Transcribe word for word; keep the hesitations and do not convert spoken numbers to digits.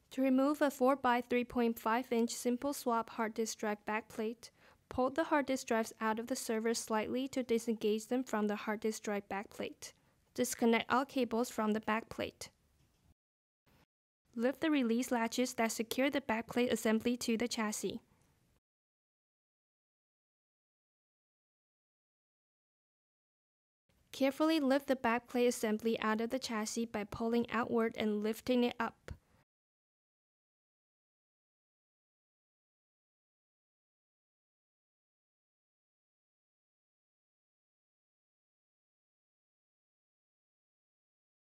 To remove a four by three point five inch simple swap hard disk drive backplate, pull the hard disk drives out of the server slightly to disengage them from the hard disk drive backplate. Disconnect all cables from the backplate. Lift the release latches that secure the backplate assembly to the chassis. Carefully lift the backplate assembly out of the chassis by pulling outward and lifting it up.